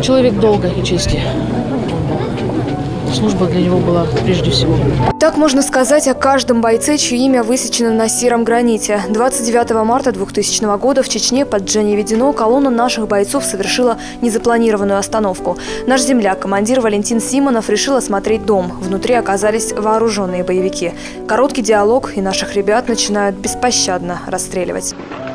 Человек долга и чести. Служба для него была прежде всего. Так можно сказать о каждом бойце, чье имя высечено на сером граните. 29 марта 2000 года в Чечне под Джаневедино колонна наших бойцов совершила незапланированную остановку. Наш земляк, командир Валентин Симонов, решил осмотреть дом. Внутри оказались вооруженные боевики. Короткий диалог, и наших ребят начинают беспощадно расстреливать.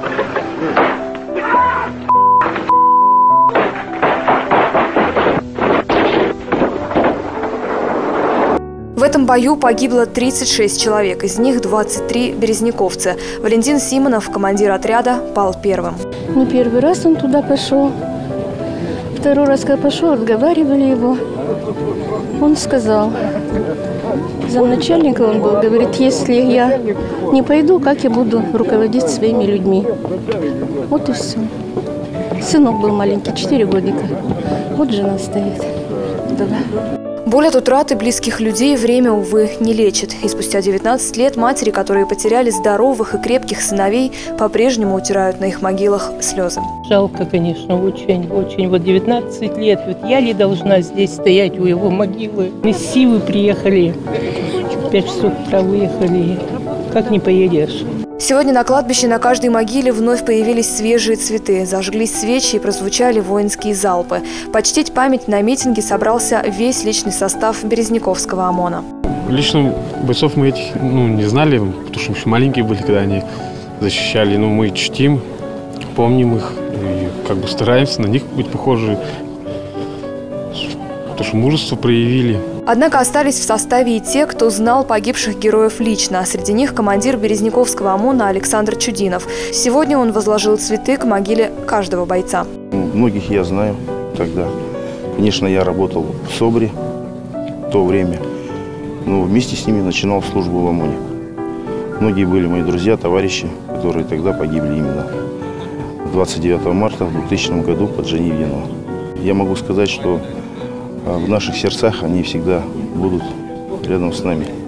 В этом бою погибло 36 человек, из них 23 березняковцы. Валентин Симонов, командир отряда, пал первым. Не первый раз он туда пошел. Второй раз, когда пошел, отговаривали его. Он сказал, замначальника он был, говорит, если я не пойду, как я буду руководить своими людьми? Вот и все. Сынок был маленький, 4 годика. Вот жена стоит. Да. Боль от утраты близких людей время, увы, не лечит. И спустя 19 лет матери, которые потеряли здоровых и крепких сыновей, по-прежнему утирают на их могилах слезы. Жалко, конечно, очень. Вот 19 лет, вот я ли должна здесь стоять у его могилы? Мы с Сивы приехали, 5 часов утра выехали. Как не поедешь? Сегодня на кладбище на каждой могиле вновь появились свежие цветы, зажглись свечи и прозвучали воинские залпы. Почтить память на митинге собрался весь личный состав Березняковского ОМОНа. Лично бойцов мы этих не знали, потому что еще маленькие были, когда они защищали. Но мы чтим, помним их и стараемся на них быть похожи, потому что мужество проявили. Однако остались в составе и те, кто знал погибших героев лично. Среди них командир Березняковского ОМОНа Александр Чудинов. Сегодня он возложил цветы к могиле каждого бойца. Многих я знаю тогда. Конечно, я работал в СОБРе в то время, но вместе с ними начинал службу в ОМОНе. Многие были мои друзья, товарищи, которые тогда погибли именно 29 марта в 2000 году под Джаневедино. Я могу сказать, что в наших сердцах они всегда будут рядом с нами.